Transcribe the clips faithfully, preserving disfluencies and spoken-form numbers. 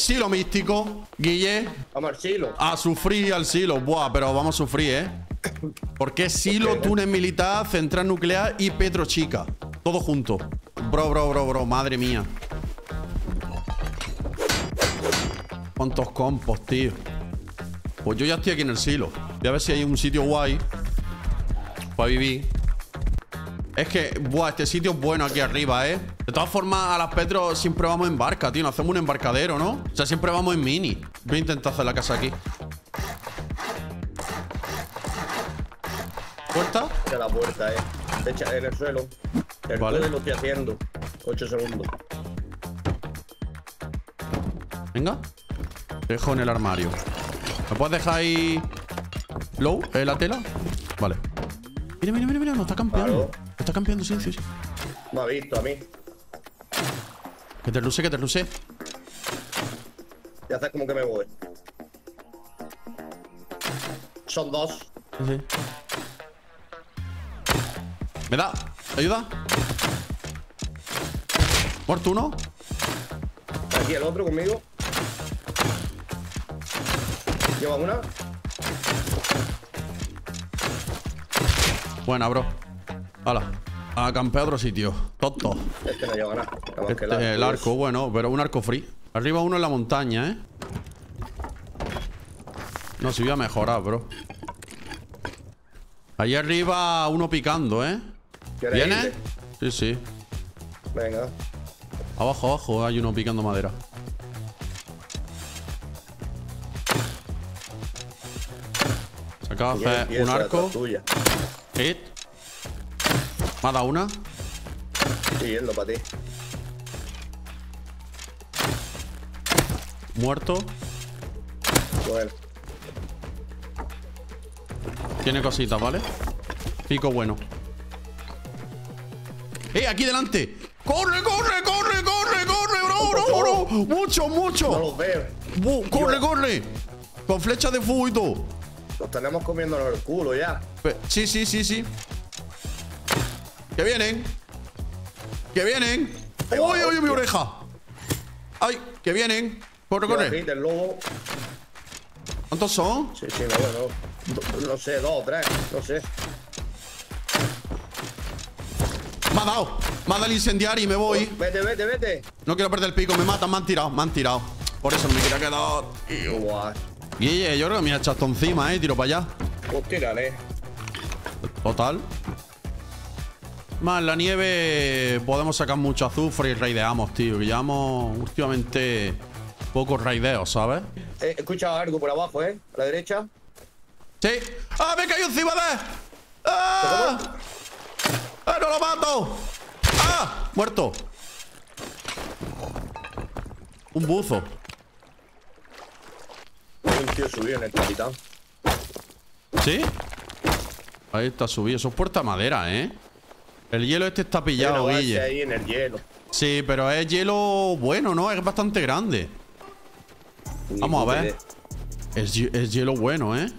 silo místico, Guille. Vamos al silo. A sufrir al silo. Buah, pero vamos a sufrir, ¿eh? Porque es silo, túnel militar, central nuclear y petrochica. Todo junto. Bro, bro, bro, bro. Madre mía. ¿Cuántos compos, tío? Pues yo ya estoy aquí en el silo. Voy a ver si hay un sitio guay para vivir. Es que, buah, este sitio es bueno aquí arriba, ¿eh? De todas formas, a las Petros siempre vamos en barca, tío. Nos hacemos un embarcadero, ¿no? O sea, siempre vamos en mini. Voy a intentar hacer la casa aquí. ¿Puerta? Echa la puerta, eh. Echa en el suelo. El Vale. vale. Lo estoy haciendo. ocho segundos. Venga. Dejo en el armario. ¿Me puedes dejar ahí low en la tela? Vale. Mira, mira, mira, mira. Nos está campeando. Claro. Nos está campeando, sí, sí, sí. Me ha visto a mí. Que te luce, que te luce. Ya haces como que me voy. Son dos. Sí, sí. ¿Me da? ¿Ayuda? ¿Muerto uno? Aquí el otro conmigo. Lleva una. Buena, bro. Hala. A campear a otro sitio. Tonto. Este no lleva nada. Nada más que Este, el arco, bueno, pero un arco free. Arriba uno en la montaña, ¿eh? No, si voy a mejorar, bro. Allí arriba uno picando, ¿eh? ¿Quieres ¿Viene? irte? Sí, sí. Venga. Abajo, abajo hay uno picando madera. Se acaba de hacer un arco. Tuya. Hit. Me ha dado una. Estoy yendo para ti. Muerto. Bueno. Tiene cositas, ¿vale? Pico bueno. ¡Eh! ¡Aquí delante! ¡Corre, corre, corre, corre, corre, bro, bro, bro! ¡Mucho, mucho! No los veo. Bu ¡Corre, corre! Con flechas de fuego y todo. Los tenemos comiéndonos el culo ya. Pe- Sí, sí, sí, sí. ¡Que vienen! ¡Que vienen! Ahí ¡Uy, va, uy, mi hostia. oreja! ¡Ay! ¡Que vienen! ¡Corre, Lleva corre! hit, el lobo. ¿Cuántos son? Sí, sí, no, no. No, no sé, dos o tres. No sé. Me ha dado. Me ha dado el incendiario y me voy. Vete, vete, vete. No quiero perder el pico. Me matan. Me han tirado. Me han tirado. Por eso no me quería quedar. Guau. Guille, yo creo que me ha echado esto encima, eh. Tiro para allá. Pues tírale. Total. Más en la nieve podemos sacar mucho azufre y raideamos, tío. Que llevamos últimamente pocos raideos, ¿sabes? He escuchado algo por abajo, ¿eh? A la derecha. ¡Sí! ¡Ah, me cayó encima de! ¡Ah! ¡Ah, no lo mato! ¡Ah! Muerto. Un buzo. Hay un tío subido en el capitán. ¿Sí? Ahí está subido. Eso es puerta madera, ¿eh? El hielo este está pillado, Hay una base Guille. ahí en el hielo. Sí, pero es hielo bueno, ¿no? Es bastante grande. Ni Vamos a puta ver. idea. Es, hi- es hielo bueno, ¿eh?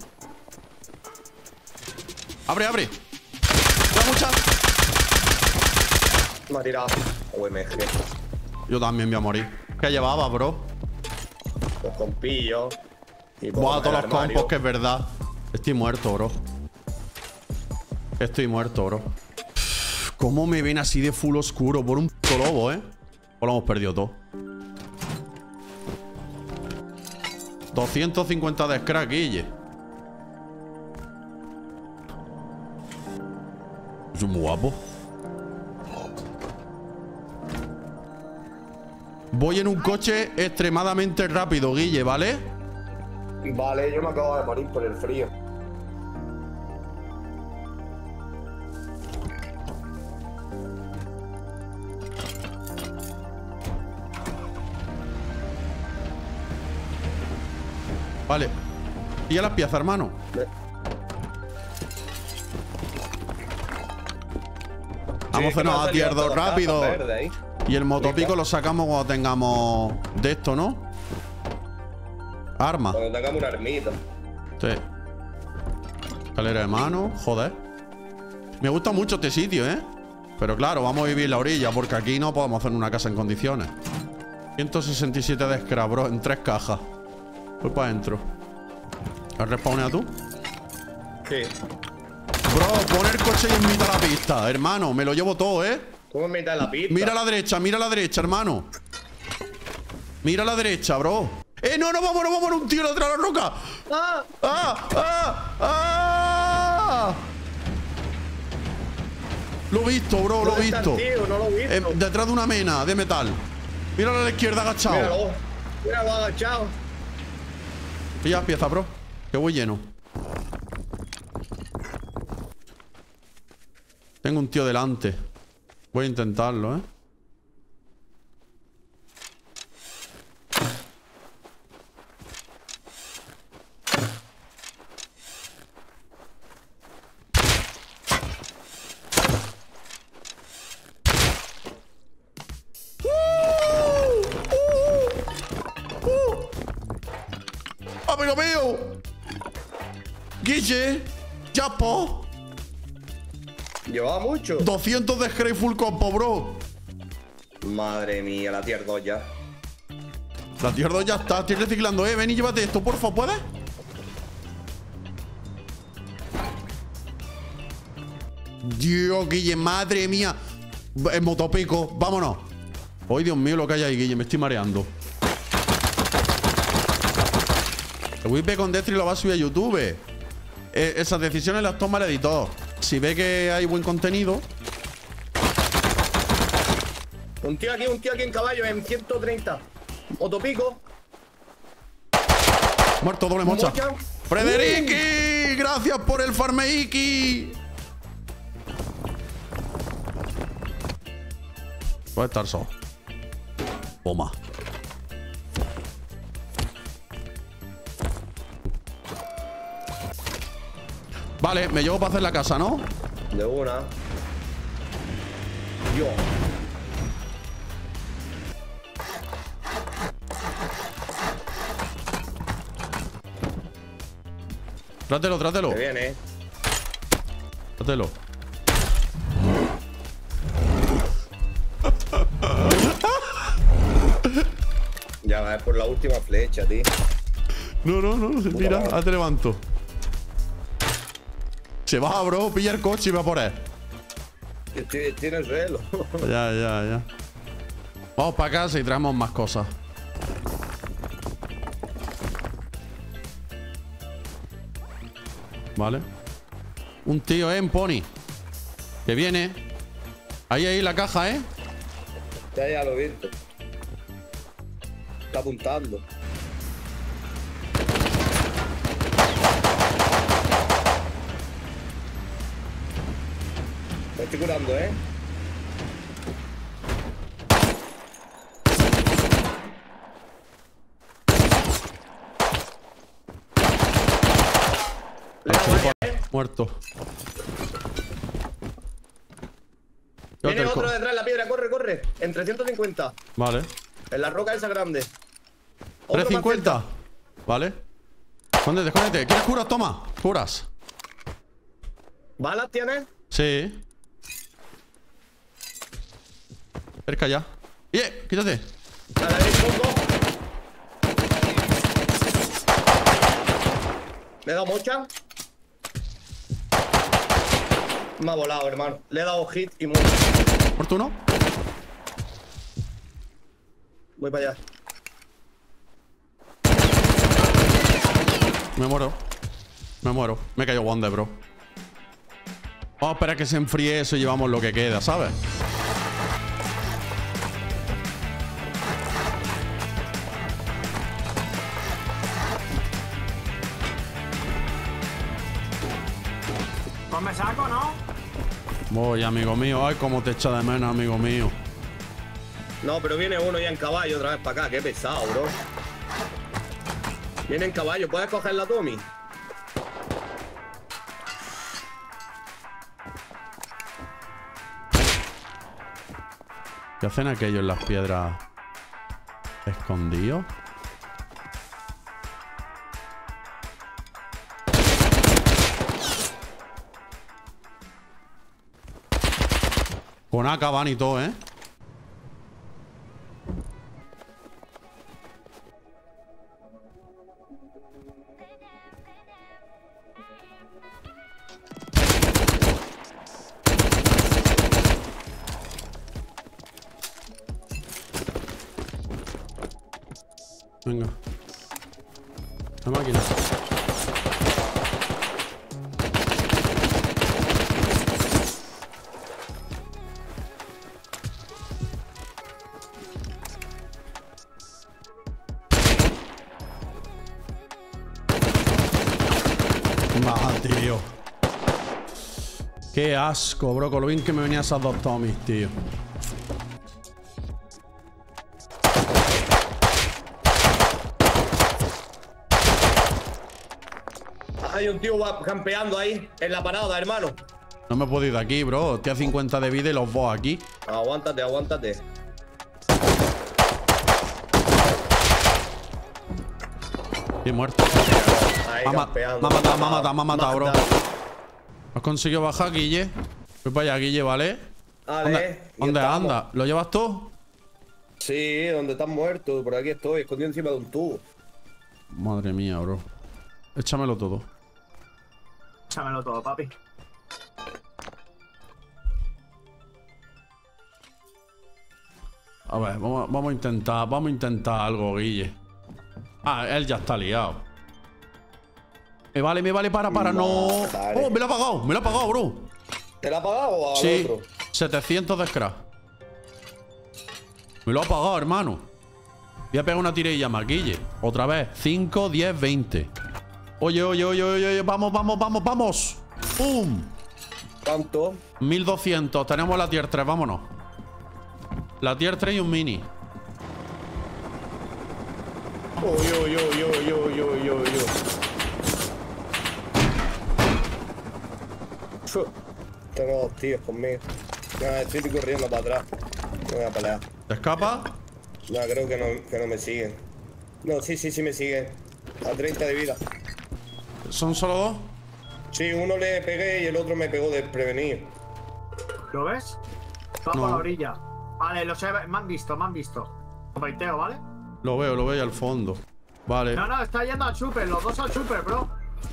¡Abre, abre! ¡Da mucha! Me ha tirado. O M G. Yo también voy a morir. ¿Qué llevaba, bro? Los compillos. Y pongo Buah, el todos los armario. compos, que es verdad. Estoy muerto, bro. Estoy muerto, bro. ¿Cómo me ven así de full oscuro por un puto lobo, eh? O lo hemos perdido todo. doscientos cincuenta de scrap, Guille. Es muy guapo. Voy en un coche extremadamente rápido, Guille, ¿vale? Vale, yo me acabo de morir por el frío. Vale. Y a las piezas, hermano. Ve. Vamos a cenar a tier dos rápido. Verde ahí. Y el motopico lo sacamos cuando tengamos de esto, ¿no? Arma. Cuando tengamos una ermita. Sí. Escalera de mano. Joder. Me gusta mucho este sitio, ¿eh? Pero claro, vamos a vivir en la orilla, porque aquí no podemos hacer una casa en condiciones. ciento sesenta y siete de scrap, bro, en tres cajas. Voy para adentro. ¿Has respawnado tú? Sí. Bro, pon el coche y en mitad de la pista, hermano. Me lo llevo todo, ¿eh? ¿Cómo en mitad de la pista? Mira a la derecha, mira a la derecha, hermano. Mira a la derecha, bro. ¡Eh, no, no, vámonos, vámonos! ¡Un tío detrás de la roca! ¡Ah! ¡Ah! ¡Ah! ¡Ah! Lo he visto, bro, lo he visto. Tío, no lo he visto. Eh, detrás de una mena de metal. Míralo a la izquierda agachado. Míralo, míralo agachado. Pilla pieza, bro. Que voy lleno. Tengo un tío delante. Voy a intentarlo, ¿eh? ¡Amigo mío! Guille, Chapo. Llevaba mucho. doscientos de Scray full compo, bro. Madre mía, la tier dos ya. La tier dos ya está. Estoy reciclando, eh. Ven y llévate esto, porfa, ¿puedes? Dios, Guille, madre mía. El motopico, vámonos. Ay, Dios mío, lo que hay ahí, Guille. Me estoy mareando. El whip con Destry lo va a subir a YouTube. Eh, esas decisiones las toma el editor. Si ve que hay buen contenido. Un tío aquí, un tío aquí en caballo, en ciento treinta. Motopico. Muerto, doble mocha. Mocha. ¡Frederiki! Uh. ¡Gracias por el farmeiki! Puede estar solo. Toma. Vale, me llevo para hacer la casa, ¿no? De una. Yo. Trátelo, trátelo. Que viene. Trátelo. Ya va, es por la última flecha, tío. No, no, no. Mira, ahora te levanto. Se va, bro. Pilla el coche y va por él. Estoy, estoy en el suelo. Ya, ya, ya. Vamos para casa y traemos más cosas. Vale. Un tío, ¿eh? En pony. Que viene. Ahí, ahí la caja, ¿eh? Ya, ya lo he visto. Está apuntando. Me estoy curando, ¿eh? Le he dado varias, ¿eh? Muerto. Viene Llévate el otro co- detrás de la piedra, corre, corre. En trescientos cincuenta. Vale. En la roca esa grande. Otro más trescientos cincuenta. Vale. Escóndete, escóndete. ¿Quieres curas? Toma. Curas. cerca. ¿Balas tienes? Sí. Cerca ya. ¡Oye! Quítate. A la derecha un poco. Le he dado mocha. Me ha volado, hermano. Le he dado hit y mucho. ¿Muerto uno? Voy para allá. Me muero. Me muero. Me cayó Wonder, bro. Vamos a esperar que se enfríe eso y llevamos lo que queda, ¿sabes? Pues me saco, ¿no? Voy, amigo mío. Ay, cómo te echa de menos, amigo mío. No, pero viene uno ya en caballo otra vez para acá. Qué pesado, bro. Viene en caballo. ¿Puedes coger la Tommy? ¿Qué hacen aquellos en las piedras escondidos? Con A K van y todo, ¿eh? Venga. La máquina. Va, tío. Qué asco, bro. Con lo bien que me venían esas dos Tommys, tío. Hay un tío campeando ahí, en la parada, hermano. No me puedo ir de aquí, bro. Estoy a cincuenta de vida y los dos aquí. Aguántate, aguántate. Estoy muerto. Ahí Me ha ma- campeando. me ha matado, me ha matado, me ha matado, bro. Mata. ¿Has conseguido bajar, Guille? Voy para allá, Guille, ¿vale? Vale, ¿Dónde, y dónde estamos. anda? ¿Lo llevas tú? Sí, donde estás muerto. Por aquí estoy, escondido encima de un tubo. Madre mía, bro. Échamelo todo. Échamelo todo, papi. A ver, vamos, vamos a intentar, vamos a intentar algo, Guille. Ah, él ya está liado. Me vale, me vale, para, para, no. Vale. Oh, me lo ha pagado, me lo ha pagado, bro. ¿Te la ha pagado o al Sí, otro? setecientos de scrap. Me lo ha pagado, hermano. Voy a pegar una tirilla más, Guille. Otra vez, cinco, diez, veinte. Oye, oye, oye, oye, oye, vamos, vamos, vamos, vamos. ¡Pum! ¿Cuánto? mil doscientos, tenemos la tier tres, vámonos. La tier tres y un mini. Uy, uy, uy, uy, uy, uy, uy, uy. Fu. Tengo dos tíos conmigo. No, estoy corriendo para atrás. No voy a pelear. ¿Te escapa? No, creo que no, que no me siguen. No, sí, sí, sí me siguen. A treinta de vida. ¿Son solo dos? Sí, uno le pegué y el otro me pegó desprevenido. ¿Lo ves? Va No. por la orilla. Vale, los he... me han visto, me han visto. Baiteo, ¿vale? Lo veo, lo veo ahí al fondo. Vale. No, no, está yendo al super, los dos al super, bro.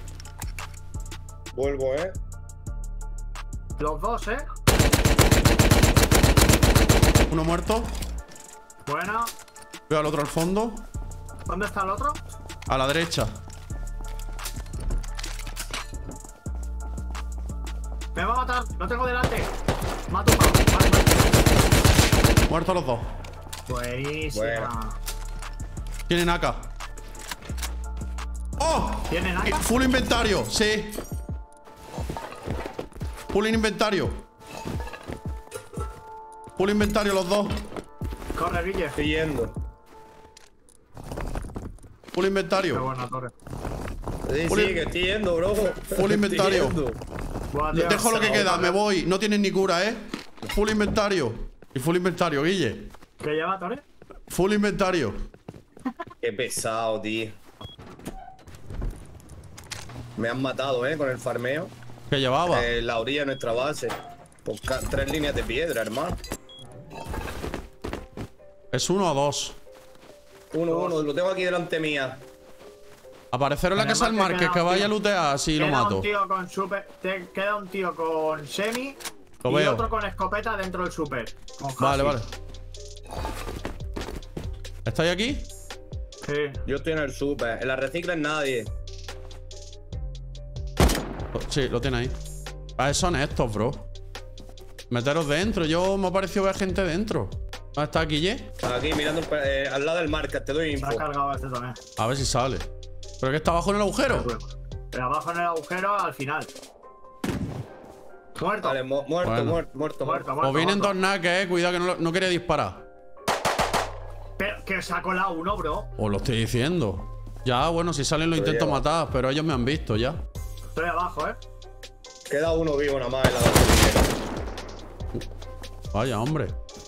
Vuelvo, ¿eh? Los dos, ¿eh? Uno muerto. Bueno. Veo al otro al fondo. ¿Dónde está el otro? A la derecha. Me va a matar, lo tengo delante. Mato uno. Vale, vale. Muertos los dos. Buenísima. Buena. Tienen A K. ¡Oh! ¿Tienen acá? Full inventario, sí. Full inventario. Full inventario los dos. Corre, Guille. Estoy yendo. Full Qué inventario. buena torre. Sí, Full- sí, que estoy yendo, bro. Full inventario. Estoy yendo. Buah, tío, Dejo lo que se queda, va. me voy. No tienes ni cura, ¿eh? Full inventario. Y full inventario, Guille. ¿Qué lleva, torre? Full inventario. Qué pesado, tío. Me han matado, ¿eh? Con el farmeo. ¿Qué llevaba? En la orilla de nuestra base. Por ca- tres líneas de piedra, hermano. ¿Es uno o dos? Uno, uno. Lo tengo aquí delante mía. Apareceron en la Tenemos casa del que Marqués, quedar que un vaya a tío. lootear si lo Queda mato. un tío con super. Te queda un tío con semi. Lo y veo. otro con escopeta dentro del super. Con Vale, Hasi. vale. ¿Estáis aquí? Sí. Yo estoy en el super. En la recicla en nadie. Sí, lo tiene ahí. Ah, son estos, bro. Meteros dentro. Yo me ha parecido ver gente dentro. ¿Dónde está Guille? Aquí mirando eh, al lado del marca. Te doy Se ha info. cargado este también. A ver si sale. ¿Pero que está abajo en el agujero? Pero abajo en el agujero al final. Muerto. Vale, mu- muerto, Bueno. muerto, muerto, muerto, muerto. muerto. O vienen muerto. dos naques, eh. Cuidado que no, lo- no quería disparar. Pero que se ha colado uno, bro. Os lo estoy diciendo. Ya, bueno, si salen lo Pero intento ya va. matar, pero ellos me han visto ya. Estoy abajo, eh. Queda uno vivo nada más en la gasolinera. Vaya, hombre.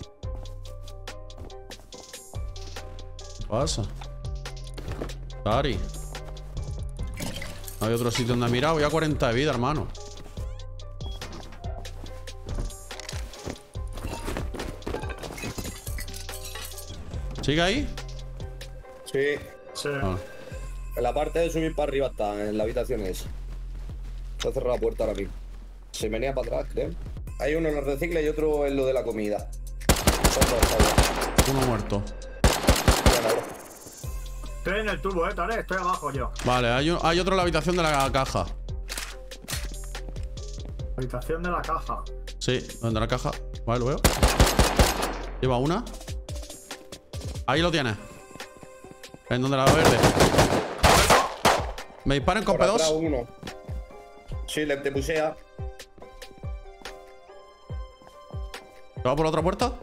¿Qué pasa? Tari. No hay otro sitio donde mirar. Voy a cuarenta de vida, hermano. ¿Sigue ahí? Sí. Sí. Ah. En la parte de subir para arriba está, en la habitación esa. Se ha cerrado la puerta ahora mismo. Se venía para atrás, creo. Hay uno en el recicle y otro en lo de la comida. Son dos, está bien. Uno muerto. Bueno, bro. Estoy en el tubo, eh, Tare. Estoy abajo yo. Vale, hay, un- hay otro en la habitación de la caja. Habitación de la caja. Sí, donde la caja. Vale, lo veo. Lleva una. Ahí lo tienes. En donde la verde. Me disparan con Por P atrás dos. uno. Sí, le te pusea. ¿Se va por la otra puerta?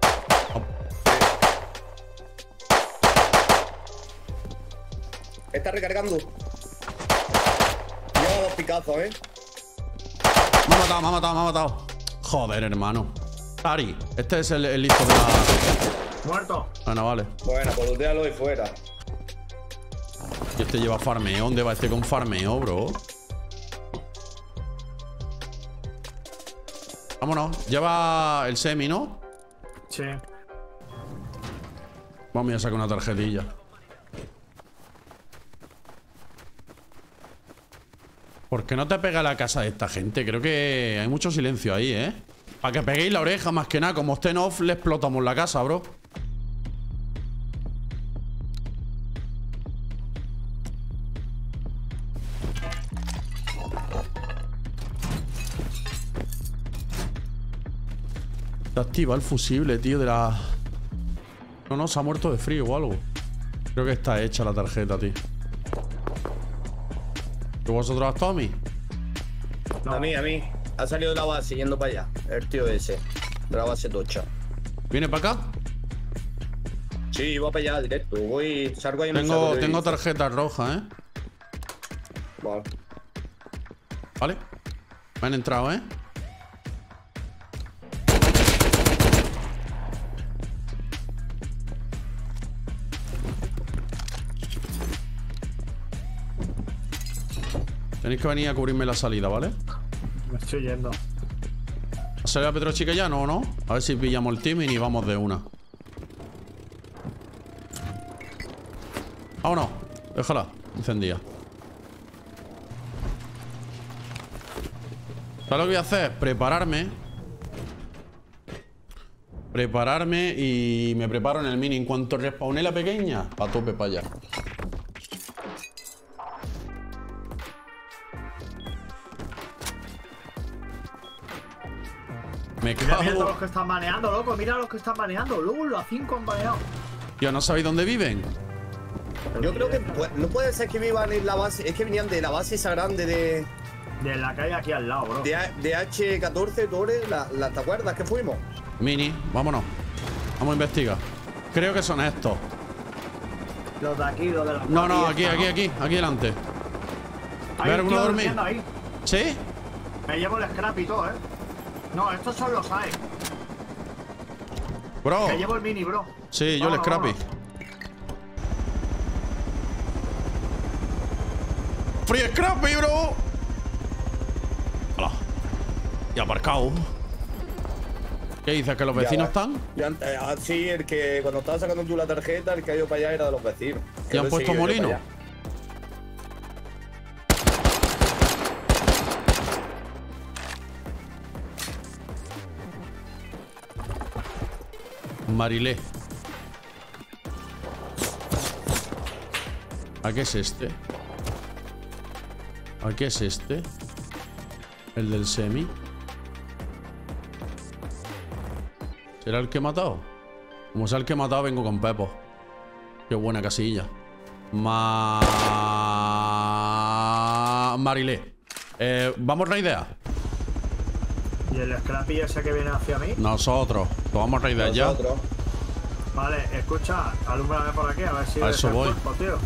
Está recargando. Lleva dos picazos, eh. Me ha matado, me ha matado, me ha matado. Joder, hermano. Ari, este es el, el listo de la. Muerto. Bueno, vale. Bueno, pues lootealo de fuera. Y este lleva farmeo. ¿Dónde va este con farmeo, bro? Vámonos. Lleva el semi, ¿no? Sí. Vamos a sacar una tarjetilla. ¿Por qué no te pega la casa de esta gente? Creo que hay mucho silencio ahí, ¿eh? Para que peguéis la oreja, más que nada. Como estén off, le explotamos la casa, bro. Se activa el fusible, tío, de la... No, no, se ha muerto de frío o algo. Creo que está hecha la tarjeta, tío. ¿Y vosotros has estado a mí? No. A mí, a mí. Ha salido de la base yendo para allá. El tío ese. De la base tocha. ¿Viene para acá? Sí, voy para allá directo. Voy, salgo ahí en un Tengo, saco de tengo dice. tarjeta roja, ¿eh? Vale. Vale. Me han entrado, ¿eh? Tenéis que venir a cubrirme la salida, ¿vale? Me estoy yendo. ¿Ha salido la Petrochica ya? No, ¿no? A ver si pillamos el team y vamos de una. Vámonos. Déjala. Encendida. ¿Sabes lo que voy a hacer? Prepararme. Prepararme y me preparo en el mini. En cuanto respawné la pequeña, a tope para allá. Me Mira, mira todos los cago. que están baneando, loco. Mira los que están baneando. Luego los cinco han baneado. Tío, ¿no sabéis dónde viven? Yo creo que pu- no puede ser que vivan en la base. Es que venían de la base esa grande de, De la calle aquí al lado, bro. de, A- de hache catorce, Torres. La, la, ¿Te acuerdas que fuimos? Mini, vámonos. Vamos a investigar. Creo que son estos. Los de aquí, los de la No, no, cuadrilla aquí, esta, aquí, ¿no? aquí, aquí delante. Hay Ver, un uno tío dormir. durmiendo ahí. ¿Sí? Me llevo el scrap y todo, eh. No, estos son los A E. Bro. Me llevo el mini, bro. Sí, yo el Vámonos, Scrappy. vámonos. ¡Free Scrappy, bro! Hola. Y aparcado. ¿Qué dices? ¿Que los Ya vecinos va. están? Ya, eh, ah, sí, el que cuando estaba sacando tú la tarjeta, el que ha ido para allá era de los vecinos. Que ¿Y han lo he puesto seguido yo molino? para allá. Marilé. ¿A qué es este? ¿A qué es este? El del semi. ¿Será el que he matado? Como sea el que he matado, vengo con Pepo. Qué buena casilla. Ma... Marilé. Eh, ¿Vamos raidea? Y el scrappy ese que viene hacia mí. Nosotros. Pues vamos raidea ya. Nosotros. Vale, escucha, alúmbrame por aquí a ver si A ves eso el voy. cuerpo, tío.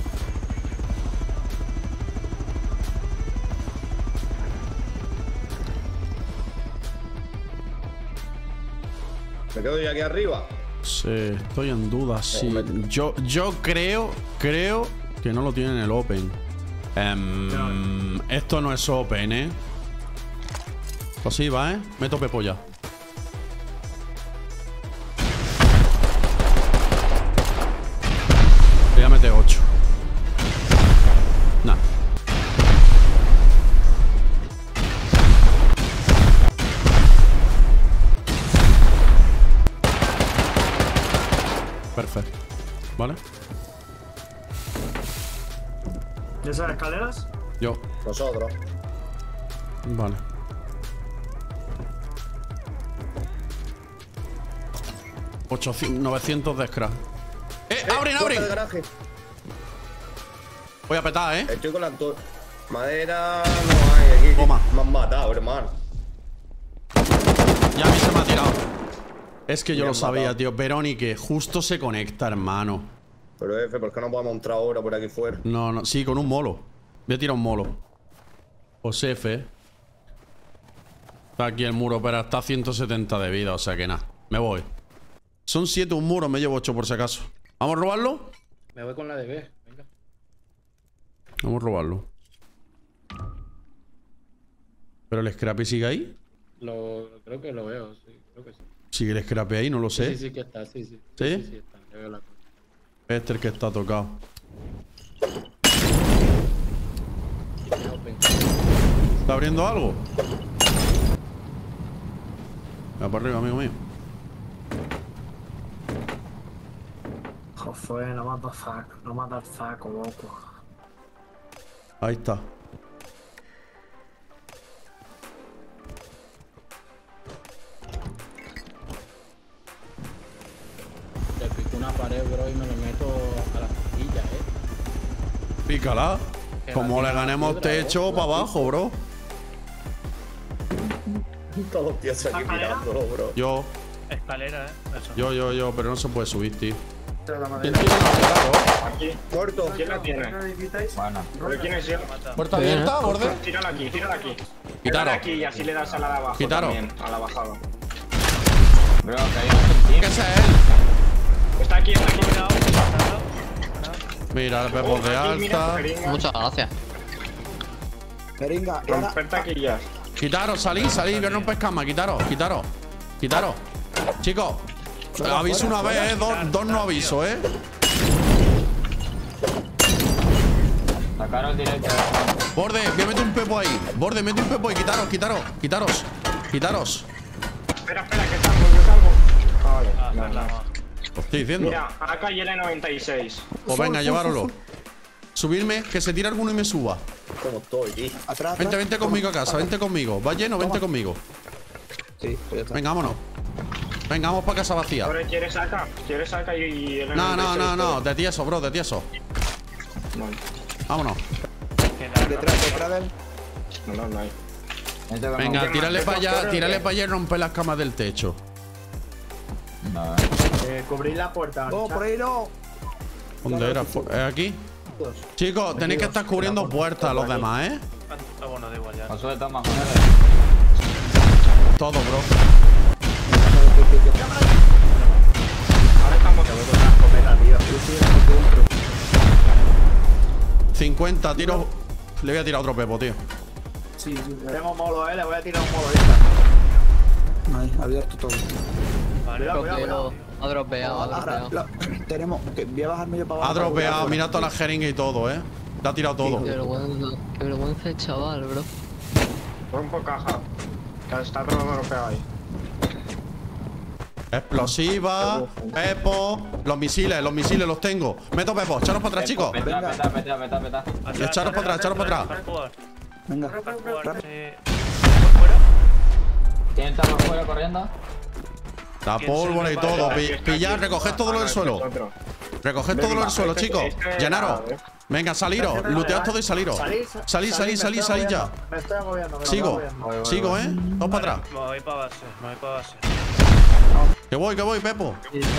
Me quedo yo aquí arriba. Sí, estoy en duda, sí. Hombre. Yo, yo creo, creo que no lo tienen en el Open. Em, esto no es Open, ¿eh? Pues sí, va, ¿eh? Meto Pepo ya. Voy a meter ocho. Nah. Perfecto. ¿Vale? ¿De esas escaleras? Yo. Nosotros. Vale. ochocientos, novecientos de scrap. ¡Eh! ¡Abren, abren! De garaje. Voy a petar, ¿eh? Estoy con la antorcha. Madera no hay aquí. Toma. Me han matado, hermano. Ya a mí se me ha tirado. Es que yo Me lo han sabía, matado. tío. Verónica, justo se conecta, hermano. Pero F, ¿por qué no podemos entrar ahora por aquí fuera? No, no. Sí, con un molo. Voy a tirar un molo. O F, ¿eh? Está aquí el muro, pero está a ciento setenta de vida, o sea que nada. Me voy. Son siete un muro, me llevo ocho por si acaso. ¿Vamos a robarlo? Me voy con la de B. Venga. Vamos a robarlo. ¿Pero el scrappy sigue ahí? Lo, creo que lo veo, sí. Creo que sí. ¿Sigue el scrappy ahí? No lo sé. Sí, sí que está, sí, sí. ¿Sí? Sí, sí está. Le veo la cosa. Este es el que está tocado. ¿Está abriendo algo? Va para arriba, amigo mío. Joder, no mata saco, no mata saco, loco. Ahí está. Le pico una pared, bro, y me lo meto a la costilla, eh. Pícala. Que Como la le tira ganemos la piedra, techo eh, para la abajo, bro. Todos los tíos aquí mirándolo, bro. Yo, Escalera, eh. Eso. yo, yo, yo, pero no se puede subir, tío. La ¿Quién madera. tiene una puerta, Aquí. Muerto. ¿Quién la tiene? Bueno. ¿Pero quién es yo? bro? ¿Puerta abierta, borde? Tírala aquí, tírala aquí. Quitaros. Tírala aquí y así le das a la de abajo. Quitaros. También, a la bajada. Bro, que hay un ¿Qué es él? Está aquí, está aquí. Cuidado, cuidado. Mira, el bebos de Aquí, mira, alta. jeringa. Muchas gracias. Jeringa, y ahora. Romper taquillas. Quitaros, salid, salid, voy a romper cama. Quitaros, quitaros. Quitaros. Chicos, aviso una vez, eh. Dos, dos no aviso, eh. Sacaron directo. Borde, voy a meter un pepo ahí. Borde, mete un pepo ahí. Quitaros, quitaros, quitaros. Quitaros. Espera, espera, que salgo, que salgo. Ah, vale. Ah, no, verdad, no. va. Lo estoy diciendo. Mira, A K y L noventa y seis. Pues venga, llevároslo. Subirme, que se tire alguno y me suba. ¿Cómo estoy, tío? Atrás, atrás. Vente, vente conmigo a casa, vente conmigo. ¿Va lleno? Vente conmigo. Sí, pues ya está. Venga, vámonos. Venga, vamos para casa vacía. Ahora, ¿quieres A K? ¿Quieres A K y L noventa y seis? No, no, no, no. todo? De tieso, bro, de tieso. Vale. Vámonos. Detrás, detrás de él. No, no, no hay. Venga, ¿Qué tírale más? para ¿Qué allá, más? tírale ¿Qué? para allá y rompe las camas del techo. Eh, cubrir la puerta. No, por ahí no. ¿Dónde era? ¿Es aquí? Chicos, tenéis que estar cubriendo puertas los demás, ¿eh? Ah, bueno, da igual ya. Paso de toma, joder. Todo, bro. Ahora estamos. cincuenta tiros. Le voy a tirar otro pepo, tío. Sí, sí. Tengo molo, eh. Le voy a tirar un molo ahorita. Ahí, abierto todo. Vale, Cuidado, cuidado, cuidado. Ha dropeado, ha Ahora, dropeado. la- tenemos que voy a bajarme yo para abajo. Ha dropeado, mira todas las jeringas y todo, ¿eh? Le ha tirado todo. Qué vergüenza, qué vergüenza el chaval, bro. Rompo caja. Que está todo golpeado ahí. Explosiva, pepo. Los misiles, los misiles los tengo. Meto pepo, echaros para atrás, chicos. Peta, peta, peta, peta, peta. Echaros para atrás, echaros para atrás. Parkour, Venga, parkour, rápido. sí. ¿Fuera? ¿Quién está más fuera corriendo? La pólvora y todo. Pi- Pillad, recoged todo lo del suelo. Recoged todo lo del suelo, chicos. Llenaros. Venga, saliros. Lootead todo y saliros. Salid, salid, salid, salid ya. Me estoy agobiando, me lo Sigo, estoy agobiando. sigo, ¿eh? Todos para atrás. Me voy para base, me voy para base. Que voy, que voy, Pepo.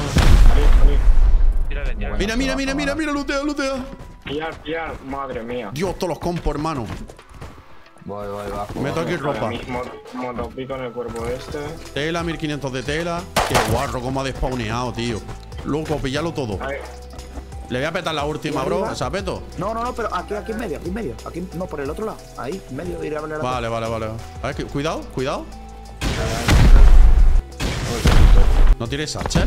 Tírale, tírale. Mira, mira, mira, mira, mira, lootea, lootea. Pillar, pillar, madre mía. Dios, todos los compos, hermano. Voy, voy, bajo. Meto aquí ropa. Motopico en el cuerpo este. Tela, mil quinientos de tela. Qué guarro, cómo ha despawneado, tío. Loco, pillalo todo. Ahí. Le voy a petar la última, bro. ¿Se apeto? No, no, no, pero aquí, aquí en medio, aquí en medio. Aquí, no, por el otro lado. Ahí, en medio, iré a hablar. Vale, vale, vale. A ver, que- cuidado, cuidado. No tires satchel.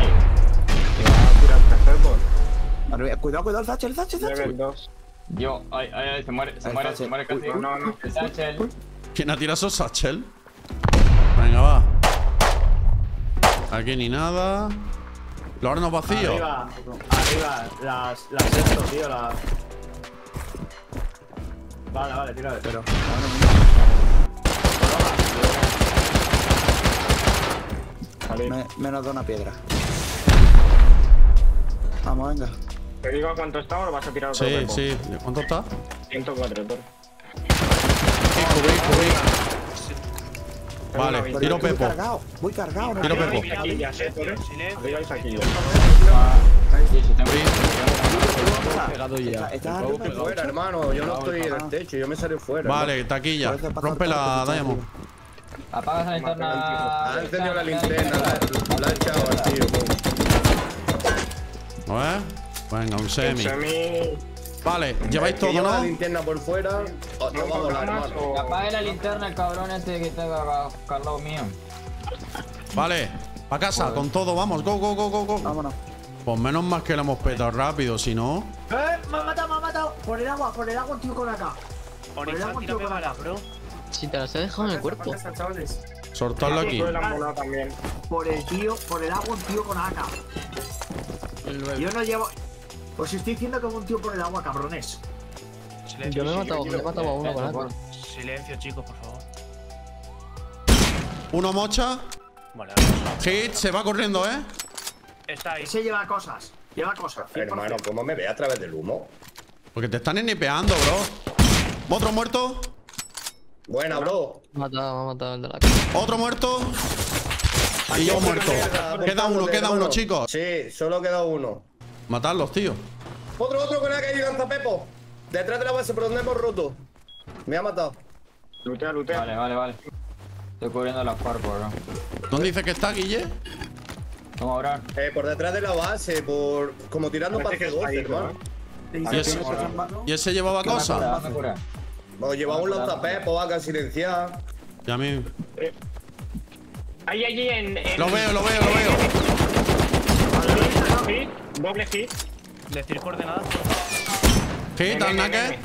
Cuidado, cuidado, el Thatcher, el Thatcher, el Thatcher. Level dos. Yo, ay, ay, ay, se muere, se Ahí muere, está, se muere uy, casi. uy, No, no. El Satchel. ¿Quién ha tirado esos satchel? Venga, va. Aquí ni nada. Los hornos vacíos. Arriba, arriba, las, las esto, tío, las. Vale, vale, tira de Pero. Salir. Me- menos de una piedra. Vamos, venga. Te digo a cuánto está o lo vas a tirar otro Sí, cuerpo. sí. ¿Cuánto está? ciento cuatro, Thor. Vale, Pero tiro voy Pepo. cargado, voy cargado. ¿no? Tiro Arriba Pepo. hay saquillas, eh, Thor. Silencio. Arriba hay saquillas. Sí, sí, tengo. Pegado ya. Está- está arriba, Fuera, fuera. hermano. Yo no estoy en el techo. Yo me salí fuera. Vale, taquilla. Parece pasar Rompe la todo, Diamond. Apaga esa linterna. Ha encendido la linterna. La, la ha echado al tío. ¿No es? Venga, un semi. Semi. Vale, lleváis Que todo, lleva la ¿no? linterna por fuera. Oh, no vamos a más hermano. o- Apague la linterna el cabrón este que está acá al lado mío. Vale, pa' casa, con todo, vamos. Go, go, go, go, go. Vámonos. Pues menos mal que lo hemos petado rápido, si no. ¡Eh! ¡Me ha matado, me ha matado! Por el agua, por el agua, un tío con acá. Por el Onixan, agua, un tío tírame con balas, acá. bro. Si te las he dejado en el cuerpo. Soltarlo aquí. Todo el ambulado también. Por el tío, por el agua, un tío con acá. El nueve. Yo no llevo. Pues estoy diciendo que hubo un tío por el agua, cabrones. Silencio, Yo me he matado, me he matado a uno con algo. silencio, chicos, por favor. Uno mocha. Vale, vamos. Hit, se va corriendo, ¿eh? Está ahí. Ese lleva cosas. Lleva cosas. cien por cien. Hermano, ¿cómo me ve a través del humo? Porque te están enipeando, bro. Otro muerto. Buena, bro. Me ha matado, me ha matado el de la casa. Otro muerto. Y yo muerto. Queda uno, queda uno, chicos. Sí, solo queda uno. Matadlos, tío. Otro, otro con la calle lanzapepo. Detrás de la base por donde hemos roto. Me ha matado. Lutea, lutea. Vale, vale, vale. Estoy cubriendo las cuerpos, bro. ¿Dónde dice que está, Guille? Vamos a orar. Eh, por detrás de la base, por. Como tirando para Parece que C doce, está ahí, hermano. ¿Y ese, ¿Y ese llevaba cosas? Dame cura. Nos llevamos un lanzapepo, vaca silenciada. Y a mí. Ahí, allí en. en- Lo veo, lo veo, lo veo. Hit, doble hit. Decir coordenadas. Hit, al naque.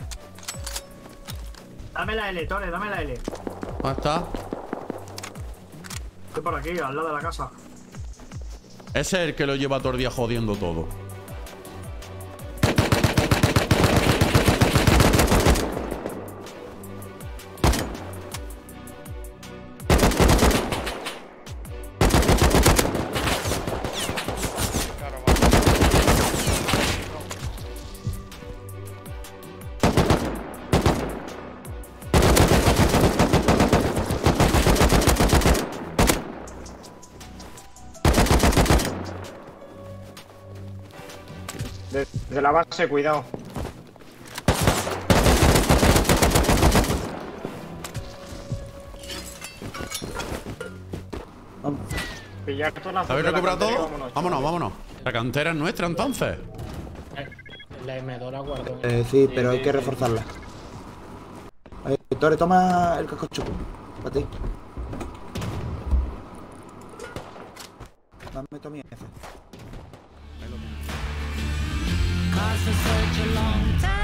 Dame la L, Tore, dame la L. ¿Dónde está? Estoy por aquí, al lado de la casa. Ese es el que lo lleva todo el día jodiendo todo. Desde la base, cuidado. Vamos. Pillar todas las ¿Habéis de la recuperado cantera y todo? vámonos. Vámonos, vámonos. La cantera es nuestra, entonces. La M dos la guardo. Eh, sí, pero hay que reforzarla. Eh, Tore, toma el cascocho. Para ti. Dame tu mierda. Cause for such a long time